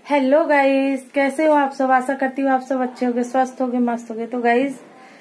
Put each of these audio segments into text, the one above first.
Hello guys, कैसे हो आप सब। आशा करती हूँ आप सब अच्छे होगे, स्वस्थ होगे, मस्त होगे। तो गाइस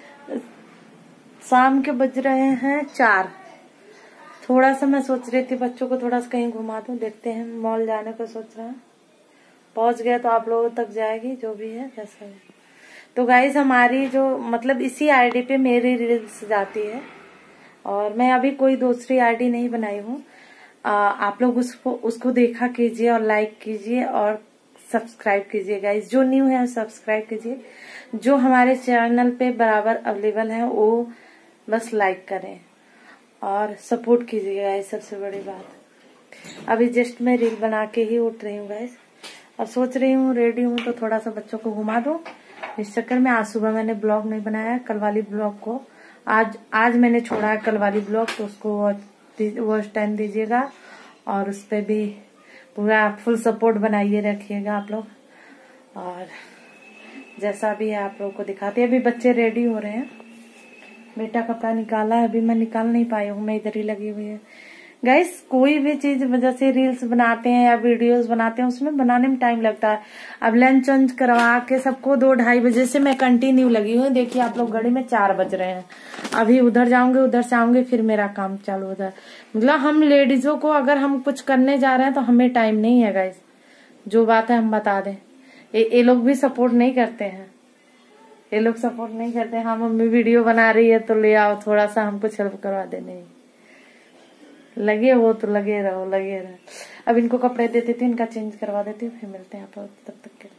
शाम के बज रहे हैं 4। थोड़ा सा मैं सोच रही थी बच्चों को थोड़ा सा कहीं घुमा दूं, देखते हैं। मॉल जाने को सोच रहे हैं, पहुंच गए तो आप लोगों तक जाएगी जो भी है जैसा है। तो गाइस हमारी जो मतलब इसी आईडी पे मेरी रील्स जाती है और मैं अभी कोई दूसरी आईडी नहीं बनाई हूँ। आप लोग उसको देखा कीजिए और लाइक कीजिए और सब्सक्राइब कीजिए गाइस। जो न्यू है सब्सक्राइब कीजिए, जो हमारे चैनल पे बराबर अवेलेबल है वो बस लाइक करें और सपोर्ट कीजिए गाइस। सबसे बड़ी बात, अभी जस्ट मैं रील बना के ही उठ रही हूँ गाइस। अब सोच रही हूँ रेडी हूँ तो थोड़ा सा बच्चों को घुमा दूं। इस चक्कर में आज सुबह मैंने ब्लॉग नहीं बनाया, कल वाली ब्लॉग को आज मैंने छोड़ा है कल वाली ब्लॉग, तो उसको वॉच टाइम दीजिएगा और उस पर भी पूरा फुल सपोर्ट बनाइए रखिएगा आप लोग। और जैसा भी है आप लोगों को दिखाते हैं। अभी बच्चे रेडी हो रहे हैं, बेटा कपड़ा निकाला है, अभी मैं निकाल नहीं पाई हूँ, मैं इधर ही लगी हुई है गाइस। कोई भी चीज वजह से रील्स बनाते हैं या वीडियोस बनाते हैं उसमें बनाने में टाइम लगता है। अब लंच वंच करवा के सबको 2-2:30 बजे से मैं कंटिन्यू लगी हुई। देखिए आप लोग, घड़ी में 4 बज रहे हैं। अभी उधर जाऊंगे, उधर से आऊंगे, फिर मेरा काम चालू उधर। मतलब हम लेडीजों को अगर हम कुछ करने जा रहे हैं तो हमें टाइम नहीं है गाइस। जो बात है हम बता दें, ये लोग भी सपोर्ट नहीं करते हैं। ये लोग सपोर्ट नहीं करते। हाँ मम्मी वीडियो बना रही है तो ले आओ, थोड़ा सा हमको हेल्प करवा दे। नहीं लगे हो तो लगे रहो, लगे रहो। अब इनको कपड़े दे देती हूँ, इनका चेंज करवा देती हूँ, फिर मिलते हैं आप लोग तब तक के लिए।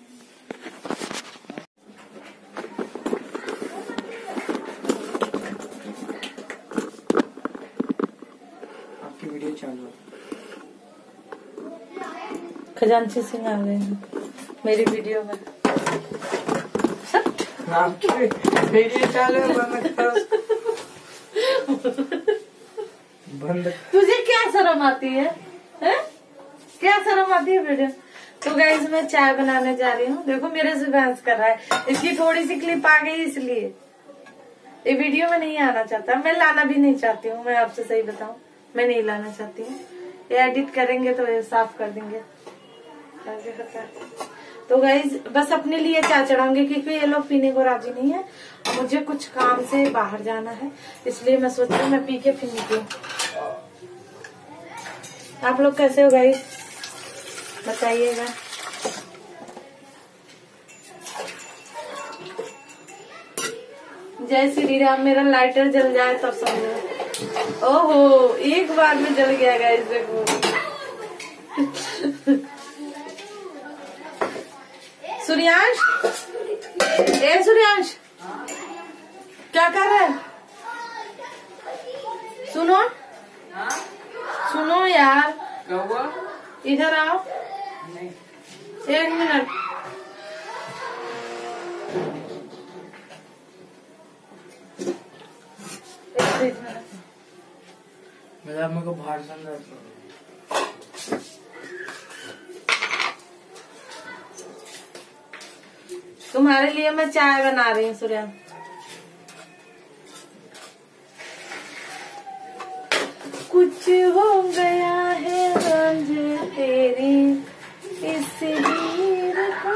आपकी वीडियो चालू है। खजांची सिंह आ गए हैं मेरी वीडियो में। आपकी वीडियो चालू है, बंद करो। बंद। तुझे क्या शर्म आती है? क्या शर्म आती है वीडियो? तो गाइस मैं चाय बनाने जा रही हूँ। देखो मेरे से बहस कर रहा है, इसकी थोड़ी सी क्लिप आ गई इसलिए। ये वीडियो में नहीं आना चाहता, मैं लाना भी नहीं चाहती हूँ। मैं आपसे सही बताऊं, मैं नहीं लाना चाहती हूँ। ये एडिट करेंगे तो ये साफ कर देंगे। तो गाइस बस अपने लिए चाय चढ़ाऊंगी क्योंकि ये लोग पीने को राजी नहीं है और मुझे कुछ काम से बाहर जाना है, इसलिए मैं सोच रही हूँ मैं पी के फिर निकलूं। आप लोग कैसे हो गाइस बताइएगा। जय श्री राम। मेरा लाइटर जल जाए तब समझो। ओहो एक बार में जल गया गाइस, देखो। सूर्यांश, ए सूर्यांश क्या कर रहा है? सुनो सुनो यार, इधर आओ। नहीं। 1 मिनट। मेरे को बाहर से तुम्हारे लिए मैं चाय बना रही हूँ सूर्या। कुछ हो गया है रंज तेरी इस हीर को,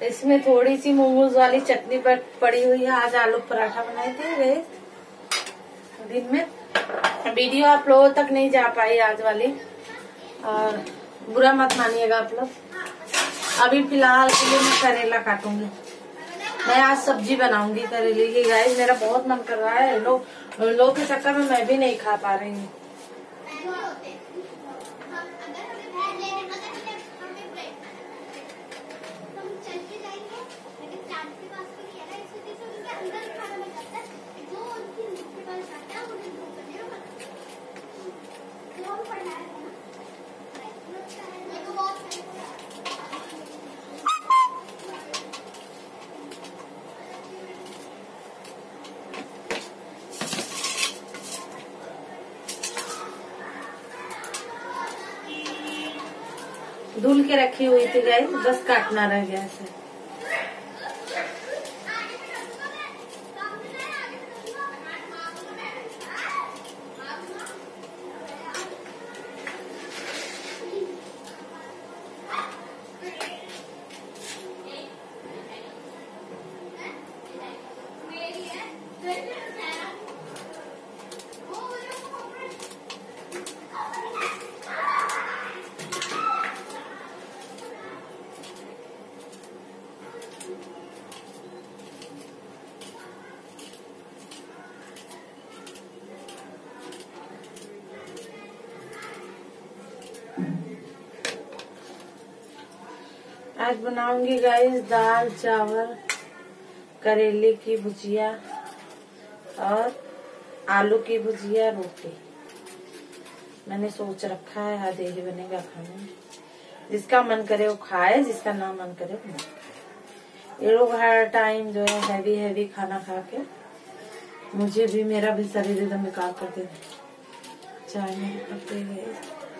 इसमें थोड़ी सी मोमोज वाली चटनी पड़ी हुई है। आज आलू पराठा बनाए थे दिन में। वीडियो आप लोगों तक नहीं जा पाई आज वाली, और बुरा मत मानिएगा आप लोग। अभी फिलहाल के लिए मैं करेला काटूंगी। मैं आज सब्जी बनाऊंगी करेले की। गाइस मेरा बहुत मन कर रहा है। लोग के चक्कर में मैं भी नहीं खा पा रही हूँ। धुल के रखी हुई थी गाइस, बस काटना रह गया है। आज बनाऊंगी गाइस दाल चावल, करेले की भुजिया और आलू की भुजिया, रोटी। मैंने सोच रखा है आज यही बनेगा खाने। जिसका मन करे वो खाए, जिसका ना मन करे वो ना खाए। ये लोग हर टाइम जो है हैवी हैवी खाना खा के मुझे भी, मेरा भी शरीर एकदम बेकार कर देते। चाय में पकते गए।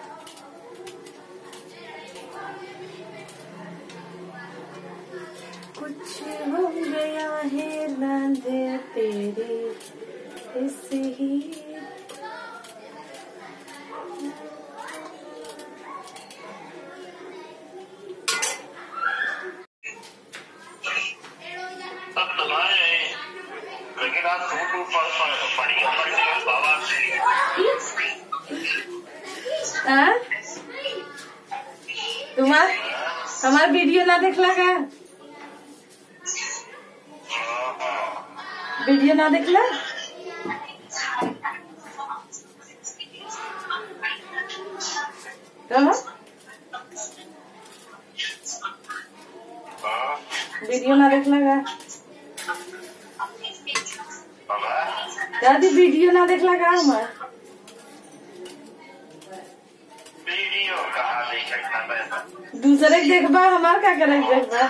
कुछ हो गया है रांझे तेरे ऐसे ही। तुम्हार हमार वीडियो ना देखला का? वीडियो ना देखला? वीडियो ना देखला का? दादी वीडियो ना देखला का हमार? दूसरे के देखबा, हमार का करे देखबा?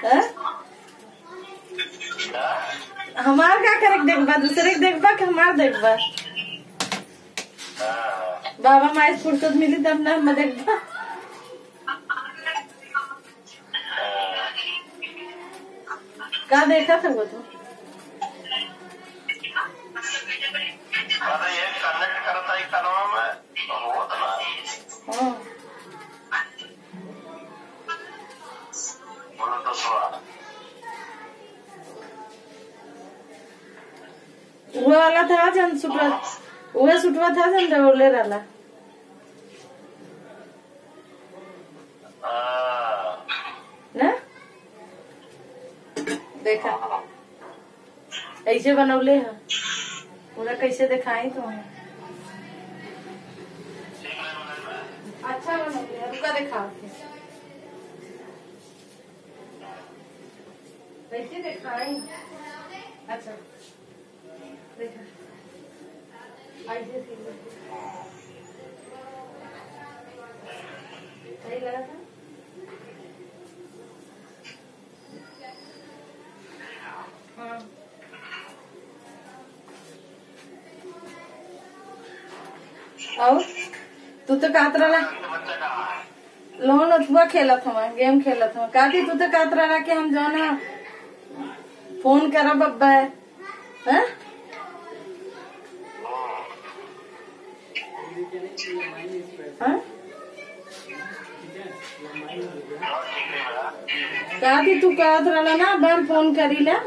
हमार का करे देखबा? दूसरे के देखबा कि हमार देखबा? बाबा माई फुर्सत मिली तब ना हम देखबा। का देखा था वो तो? वो वाला था जन सुटवा, वो सुटवा था जन डोले वाला ना। देखा ऐसे बनौले है पूरा, कैसे दिखाई तो अच्छा बनौले। रुका दिखा कैसे दिखाई। अच्छा देखा सही लगा था। हाँ और तू तो कातरा ला लोन अथवा खेलत हवा, गेम खेलत हवा। काती तू तो कातरा ला के हम जाना फोन करब अब है? हाँ? कहा थी तू कहत रहा ना बहन फोन करी ला।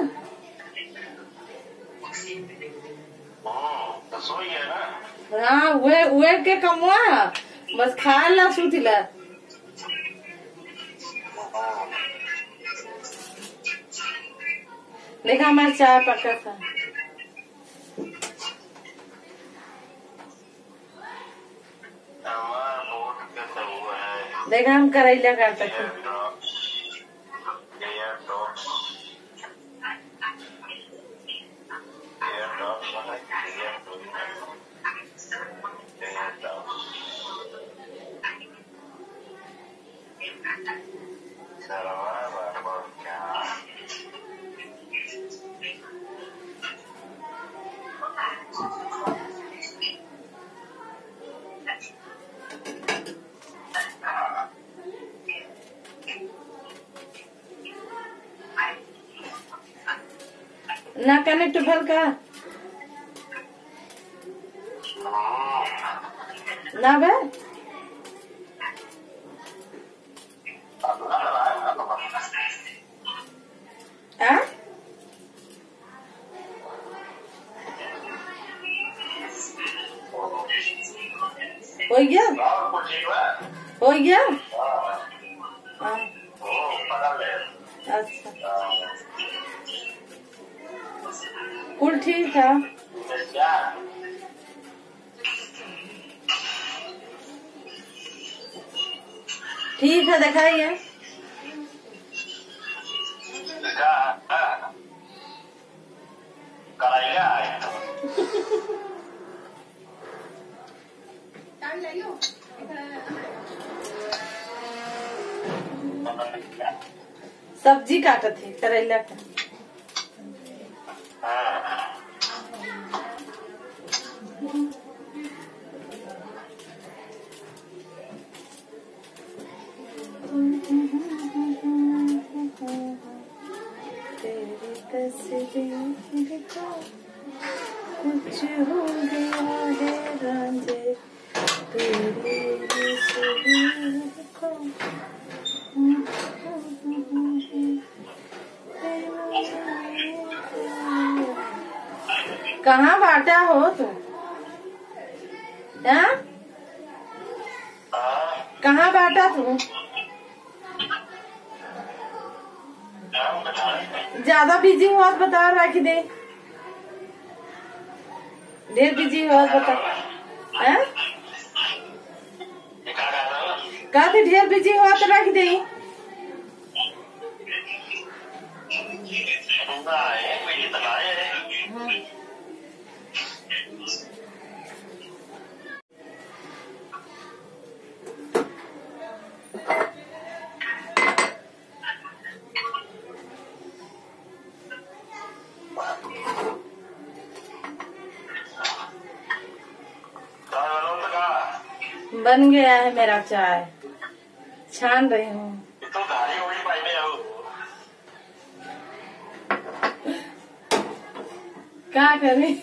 हाँ वे के कमुआ बस खा ला सुतिला। देखा हमारा चाय पका था। देखा हम करेला काटते थे। ना कनेक्ट भर का ना बे हो गया हो गया। अच्छा कुल ठीक है। ठीक है दिखाइए। सब्जी काटत थे करेला का। तेरी तस्वीर देखो कुछ हो गया है रांझे तेरी तस्वीर देखो। कहाँ बाटा हो तुम? कहाँ बाटा तुम? ज्यादा बिजी हो तो बता रख दे। ढेर बिजी हो तो बता। कहते ढेर बिजी हो तो रख दे। बन गया है मेरा चाय, छान रही हूँ। क्या करें?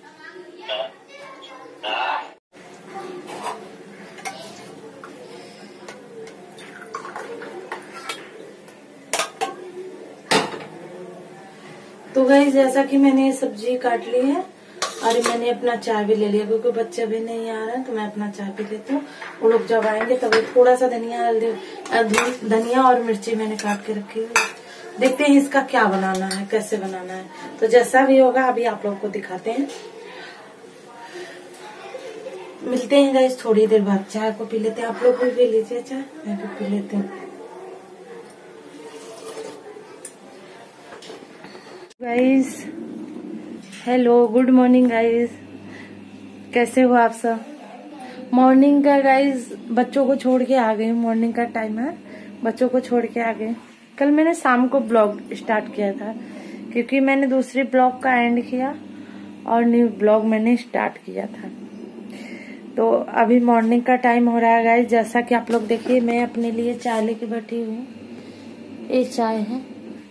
तो गाइस जैसा कि मैंने ये सब्जी काट ली है और मैंने अपना चाय भी ले लिया क्योंकि बच्चा भी नहीं आ रहा है तो मैं अपना चाय भी लेती हूँ। वो लोग जब आएंगे तब थोड़ा सा धनिया और मिर्ची मैंने काट के रखी हुई। देखते हैं इसका क्या बनाना है, कैसे बनाना है। तो जैसा भी होगा अभी आप लोगों को दिखाते हैं। मिलते हैं गाइस थोड़ी देर बाद। चाय को पी लेते हैं, आप लोग भी पी लीजिए चाय, मैं भी पी लेती हूँ। Guys hello, good morning guys, कैसे हो आप सब? मॉर्निंग का गाइस बच्चों को छोड़ के आ गई। मॉर्निंग का टाइम है, बच्चों को छोड़ के आ गए। कल मैंने शाम को ब्लॉग स्टार्ट किया था क्योंकि मैंने दूसरी ब्लॉग का एंड किया और न्यू ब्लॉग मैंने स्टार्ट किया था। तो अभी मॉर्निंग का टाइम हो रहा है गाइस। जैसा कि आप लोग देखिए मैं अपने लिए चाय लेके बैठी हूँ। ये चाय है,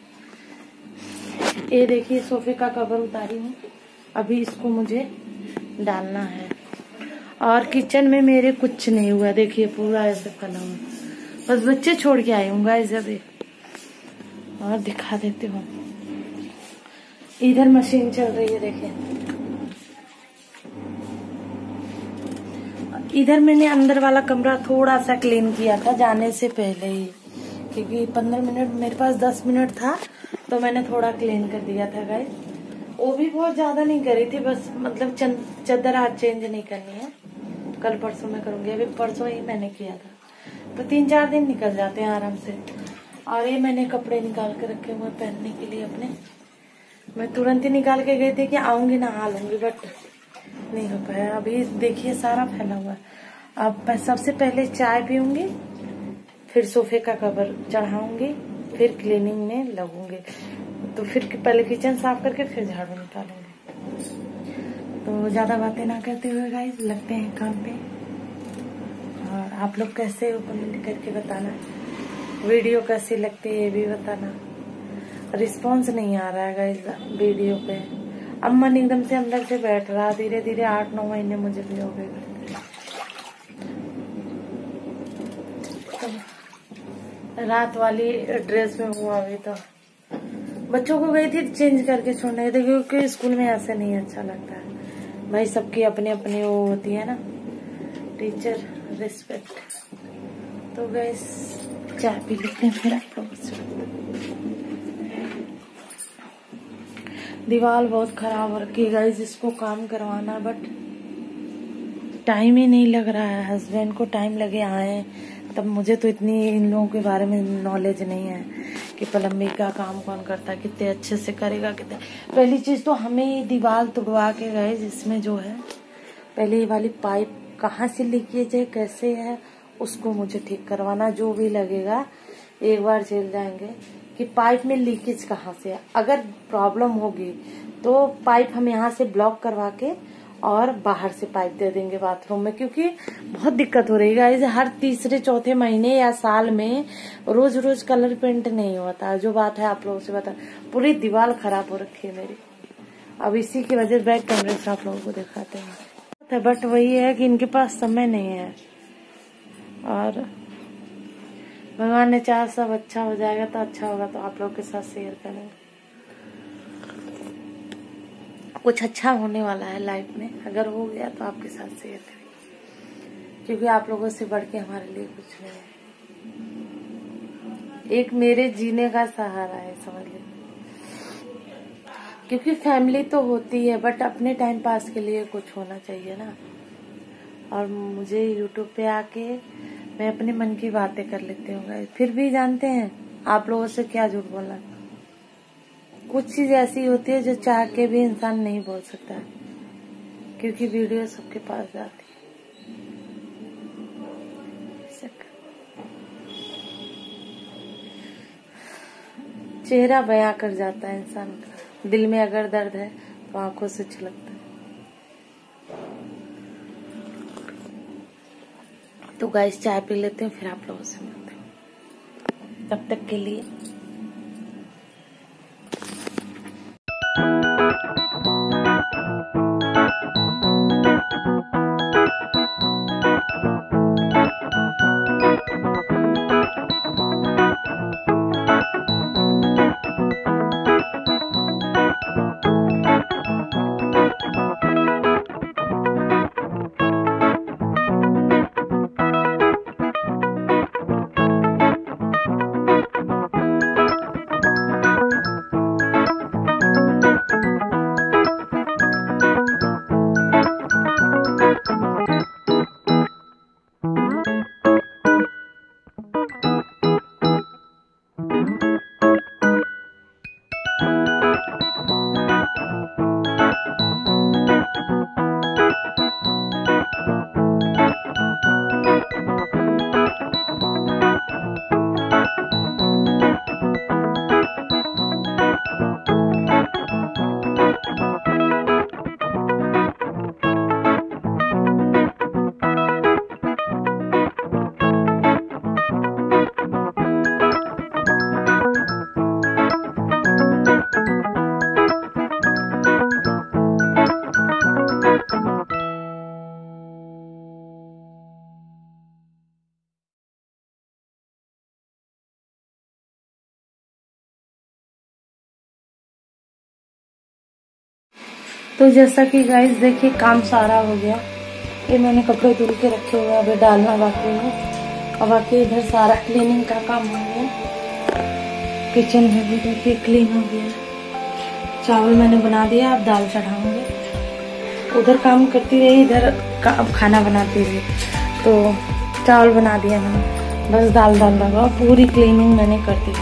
ये देखिए सोफे का कवर उतारी हूँ। अभी इसको मुझे डालना है। और किचन में मेरे कुछ नहीं हुआ, देखिए पूरा ऐसे फैला हुआ। बस बच्चे छोड़ के आई हूँ गाइस। अभी और दिखा देती हूँ। इधर मशीन चल रही है, देखिए। इधर मैंने अंदर वाला कमरा थोड़ा सा क्लीन किया था जाने से पहले ही, क्योंकि 15 मिनट मेरे पास 10 मिनट था तो मैंने थोड़ा क्लीन कर दिया था गाइस। वो भी बहुत ज्यादा नहीं करी थी, बस मतलब चादर आज चेंज नहीं करनी है, कल परसों में करूंगी। अभी परसों ही मैंने किया था, तो 3-4 दिन निकल जाते हैं आराम से। और ये मैंने कपड़े निकाल के रखे हुए पहनने के लिए अपने। मैं तुरंत ही निकाल के गई थी कि आऊंगी नहा लूंगी, बट नहीं हो पाया। अभी देखिए सारा फैला हुआ है। अब मैं सबसे पहले चाय पीऊंगी, फिर सोफे का कवर चढ़ाऊंगी, फिर क्लीनिंग में लगूंगी। तो फिर पहले किचन साफ करके फिर झाड़ू निकालूंगी। तो ज्यादा बातें ना करते हुए गाइस लगते हैं काम पे। और आप लोग कैसे हो कमेंट करके बताना, वीडियो कैसी लगती है ये भी बताना। रिस्पॉन्स नहीं आ रहा है गाइस वीडियो पे। अब मन एकदम से अंदर से बैठ रहा, धीरे धीरे 8-9 महीने मुझे भी हो गए। रात वाली ड्रेस में हुआ अभी तो बच्चों को गई थी चेंज करके छोड़ने थे, क्योंकि स्कूल में ऐसे नहीं अच्छा लगता है भाई। सबकी अपनी अपनी वो होती है ना, टीचर रिस्पेक्ट। तो गाइस चाय पी लेते हैं फिर आप लोगों से। दीवार बहुत खराब हो रखी है गाइस, इसको काम करवाना, बट टाइम ही नहीं लग रहा है। हस्बैंड को टाइम लगे आए, तब मुझे तो इतनी इन लोगों के बारे में नॉलेज नहीं है कि प्लम्बिंग का काम कौन करता है, कितने अच्छे से करेगा कितने। पहली चीज तो हमें दीवार तुड़वा के गए, जिसमें जो है पहले ये वाली पाइप कहाँ से लीकेज है, कैसे है, उसको मुझे ठीक करवाना। जो भी लगेगा एक बार चल जाएंगे कि पाइप में लीकेज कहाँ से है। अगर प्रॉब्लम होगी तो पाइप हम यहाँ से ब्लॉक करवा के और बाहर से पाइप दे देंगे बाथरूम में, क्योंकि बहुत दिक्कत हो रही है। हर 3-4 महीने या साल में रोज रोज कलर पेंट नहीं होता। जो बात है आप लोगों से बता, पूरी दीवार खराब हो रखी है मेरी। अब इसी की वजह बैक कैमरे से आप लोगों को दिखाते हैं, बट वही है कि इनके पास समय नहीं है। और भगवान ने चाहा सब अच्छा हो जाएगा तो अच्छा होगा, तो आप लोगों के साथ शेयर करेंगे। कुछ अच्छा होने वाला है लाइफ में, अगर हो गया तो आपके साथ शेयर करेंगे, क्योंकि आप लोगों से बढ़ के हमारे लिए कुछ नहीं है। एक मेरे जीने का सहारा है, समझ लीजिए। क्योंकि फैमिली तो होती है, बट अपने टाइम पास के लिए कुछ होना चाहिए ना। और मुझे यूट्यूब पे आके मैं अपने मन की बातें कर लेती हूँ। फिर भी जानते हैं आप लोगों से क्या झूठ बोलना, कुछ चीज ऐसी होती है जो चाह के भी इंसान नहीं बोल सकता, क्योंकि वीडियो सबके पास जाती है। चेहरा बयां कर जाता है इंसान का। दिल में अगर दर्द है तो आंखों से छलकता है। तो गाइस चाय पी लेते हैं, फिर आप लोगों से मिलते हैं। तब तक के लिए तो जैसा कि गाइस देखिए काम सारा हो गया। ये मैंने कपड़े धुल के रखे हुए हैं, अभी डालना बाकी है। और बाकी इधर सारा क्लीनिंग का काम हो गया। किचन में भी देखिए क्लीन हो गया। चावल मैंने बना दिया, अब दाल चढ़ाऊंगी। उधर काम करती रही, इधर अब खाना बनाती रही। तो चावल बना दिया मैंने, बस दाल लगा। पूरी क्लीनिंग मैंने कर दी।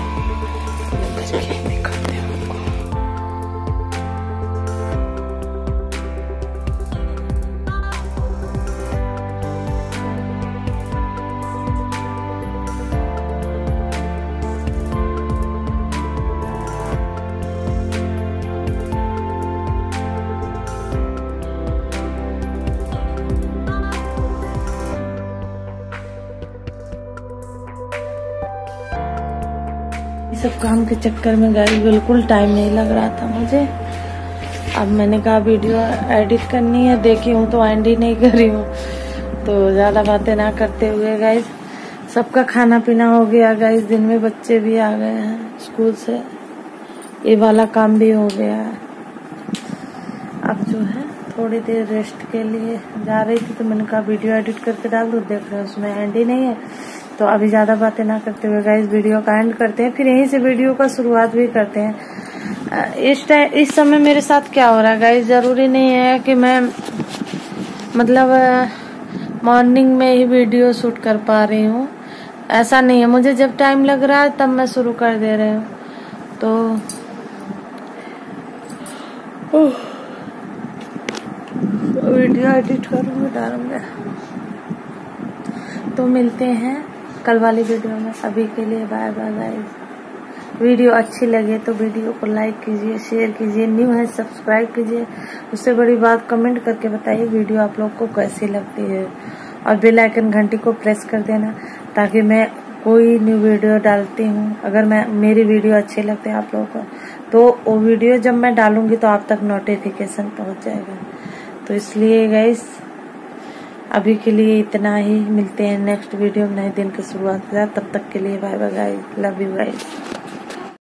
सब काम के चक्कर में गाइस बिल्कुल टाइम नहीं लग रहा था मुझे। अब मैंने कहा वीडियो एडिट करनी है, देखी हूँ तो एंड ही नहीं कर रही हूँ। तो ज्यादा बातें ना करते हुए गाइस सबका खाना पीना हो गया गाइस। दिन में बच्चे भी आ गए हैं स्कूल से, ये वाला काम भी हो गया है। अब जो है थोड़ी देर रेस्ट के लिए जा रही थी, तो मैंने कहा वीडियो एडिट करके डाल दूँ। देख रहे हो उसमें एंड ही नहीं है। तो अभी ज्यादा बातें ना करते हुए गाइस वीडियो का एंड करते हैं, फिर यहीं से वीडियो का शुरुआत भी करते हैं। इस समय मेरे साथ क्या हो रहा है गाइस, जरूरी नहीं है कि मैं मतलब मॉर्निंग में ही वीडियो शूट कर पा रही हूँ, ऐसा नहीं है। मुझे जब टाइम लग रहा है तब मैं शुरू कर दे रही हूँ। तो वीडियो एडिट करूँगी, डालूंगा। तो मिलते हैं कल वाली वीडियो में। अभी के लिए बाय बाय गाइस। वीडियो अच्छी लगे तो वीडियो को लाइक कीजिए, शेयर कीजिए, न्यू है सब्सक्राइब कीजिए। उससे बड़ी बात कमेंट करके बताइए वीडियो आप लोग को कैसी लगती है। और बेल आइकन घंटी को प्रेस कर देना, ताकि मैं कोई न्यू वीडियो डालती हूँ, अगर मेरी वीडियो अच्छी लगती है आप लोगों को, तो वो वीडियो जब मैं डालूंगी तो आप तक नोटिफिकेशन पहुँच जाएगा। तो इसलिए गाइस अभी के लिए इतना ही। मिलते हैं नेक्स्ट वीडियो में नए दिन की शुरुआत के साथ। तब तक के लिए bye bye guys, love you guys.